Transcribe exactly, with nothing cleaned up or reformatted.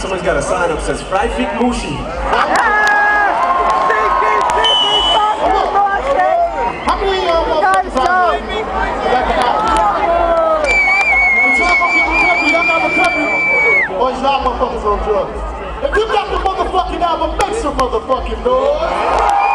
Someone's got a sign up that says Freifik Mushi. How many of y'all motherfuckers out there? Y'all got recovery? Or is y'all motherfuckers on drugs? If you got the motherfucking album, make some motherfucking noise.